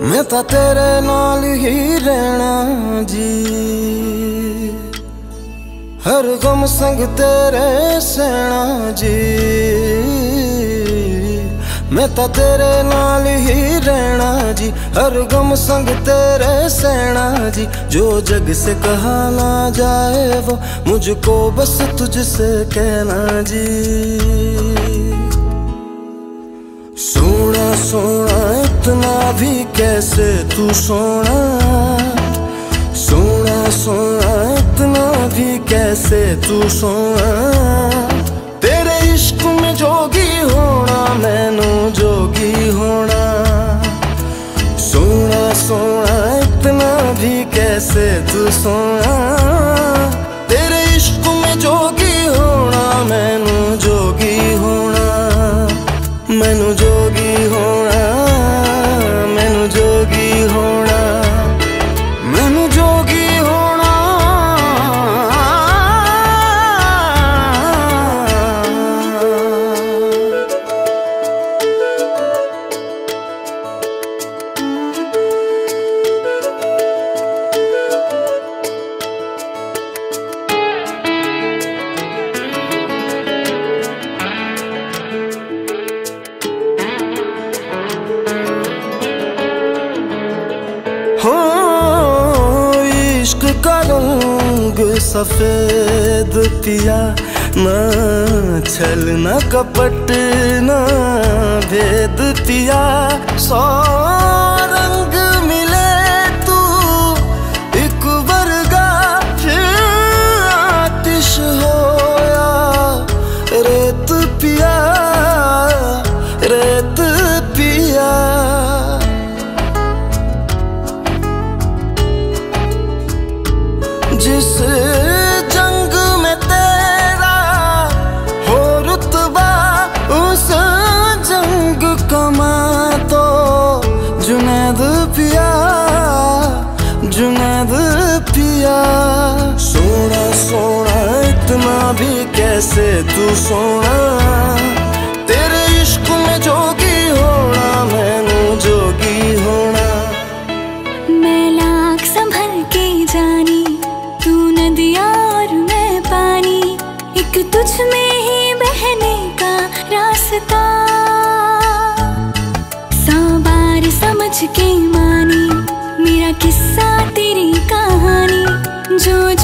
मैं तां तेरे नाल ही रहना जी, हर गम संग तेरे सहना जी। मैं तां तेरे नाल ही रहना जी, हर गम संग तेरे सहना जी। जो जग से कहा ना जाए वो मुझको बस तुझसे कहना जी। सोना सोना इतना भी कैसे तू सोना, सोना सोना इतना भी कैसे तू सोना। तेरे इश्क में जोगी होना मैनू जोगी होना। सोना सोना इतना भी कैसे तू सोना। तेरे इश्क में जोगी होना मैनू जोगी होना। मैनू जोगी होना, मैनू जोगी होना, मैनू जोगी होना। हो इश्क का रंग सफेद पिया, ना छल ना कपट ना भेद पिया। सौ रंग मिले तू एक वर्गा, फिर आतिश होया रेत पिया, रेत पिया। जिस जंग में तेरा हो रुतबा, उस जंग कमा तो जुनैद पिया, जुनैद पिया। सोना सोना इतना भी कैसे तू सोना। तेरे इश्क में जोगी होना मैनू जोगी होना। मैं लाख संभल के जानी, तू नदिया और मैं पानी, एक तुझ में ही बहने का रास्ता। 100 बार समझ के मानी मेरा किस्सा तेरी कहानी। जो